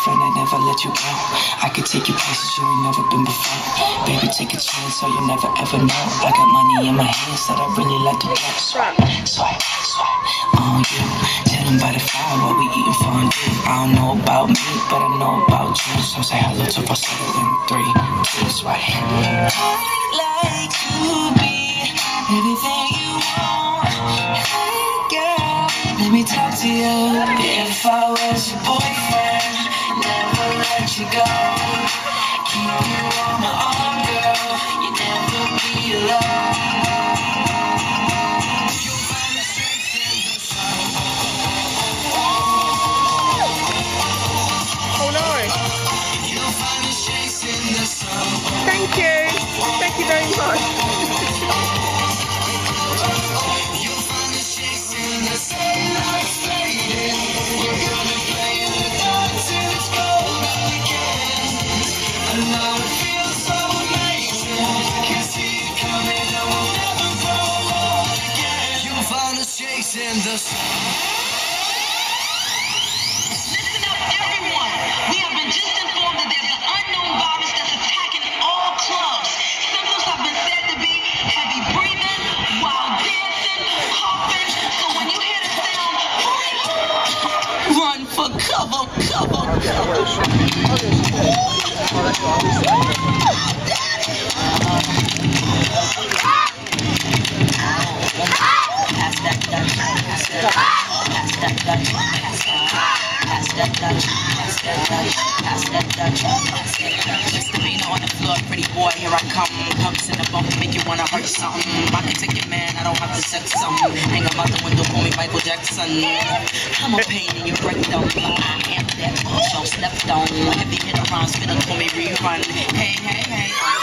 boyfriend that never let you go. I could take you places you ain't never been before. Baby, take a chance so you never ever know. I got money in my hands that I really like to blow. Swipe, swipe, swipe on you. Chillin' by the fire while we eating fondue. I don't know about me, but I know about you. So say hello to falsetto in 3, 2, swipe. I'd like to be everything you want. Hey girl, let me talk to you. If I was your boyfriend, never let you go. Keep you on my arm, girl. You never be alone. You'll find the strength in the sun. Oh no! You'll find the shakes in the sun. Thank you. Thank you very much. You'll find the shakes in the sunlight's fading. We're gonna play in the dark till it's golden again. I know it feels so amazing. Can see it coming and we'll never grow old again. You'll find the shakes in the sun. Listen up, everyone. We have been just informed that there's an unknown virus that's attacking all clubs. Symptoms have been said to be heavy breathing, wild dancing, coughing. So when you hear the sound, run for cover, cover, misdemeanor on the floor, pretty boy, here I come. Pumps in the bump, make you wanna hurt something. I can take it, man, I don't have to sex some. Hang up out the window, call me Michael Jackson. I'm a pain in your breakdown. I am that so slept on. If you hit around, spit up, call me rerun. Hey, hey, hey.